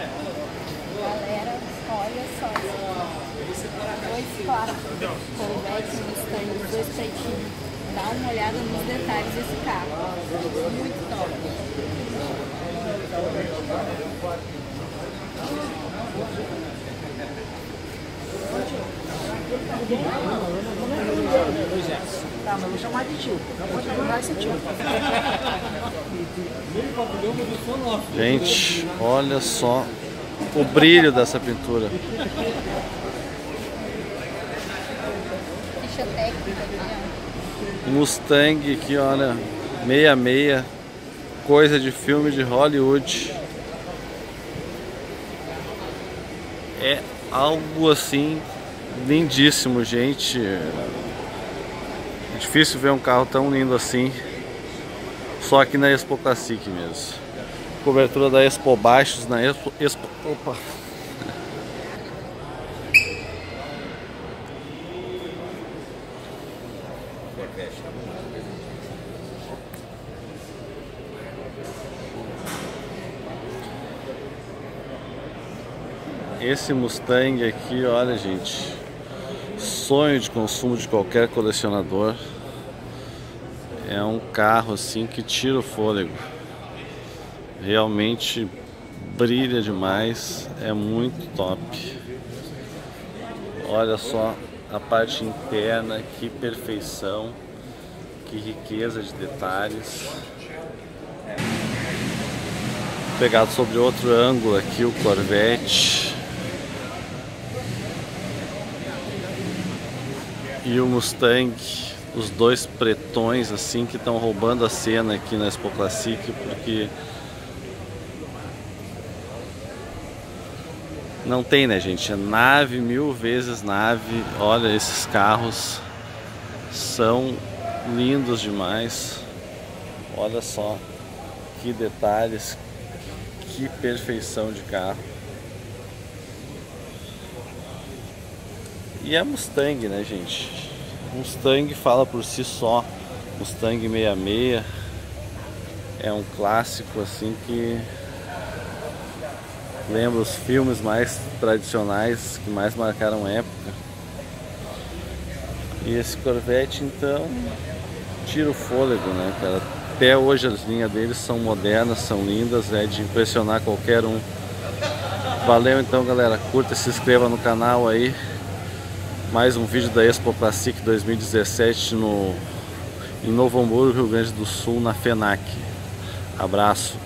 Galera, olha só isso aqui. Dois clássicos. Corvette, Mustang, os dois pretinhos. Dá uma olhada nos detalhes desse carro. Muito top. Tá, mas eu vou chamar de tio. Pode chamar esse tio. Gente, olha só o brilho dessa pintura. Ficha técnica aqui, ó. Mustang aqui, olha, 66, coisa de filme de Hollywood. É algo assim lindíssimo, gente. É difícil ver um carro tão lindo assim, só aqui na Expo Classic mesmo. Cobertura da Expo Baixos na Expo... Opa! Esse Mustang aqui, olha, gente, sonho de consumo de qualquer colecionador. É um carro assim que tira o fôlego. Realmente brilha demais, é muito top. Olha só a parte interna, que perfeição, que riqueza de detalhes. Pegado sobre outro ângulo aqui o Corvette. E o Mustang, os dois pretões assim que estão roubando a cena aqui na Expo Classic, porque não tem, né, gente? É nave, 1000 vezes nave. Olha, esses carros são lindos demais. Olha só que detalhes, que perfeição de carro. E é Mustang, né, gente? Mustang fala por si só. Mustang 66 é um clássico assim que lembra os filmes mais tradicionais que mais marcaram época. E esse Corvette então tira o fôlego, né, cara? Até hoje as linhas deles são modernas, são lindas, é de impressionar qualquer um. Valeu então, galera, curta e se inscreva no canal aí. Mais um vídeo da Expo Classic 2017 em Novo Hamburgo, Rio Grande do Sul, na FENAC. Abraço.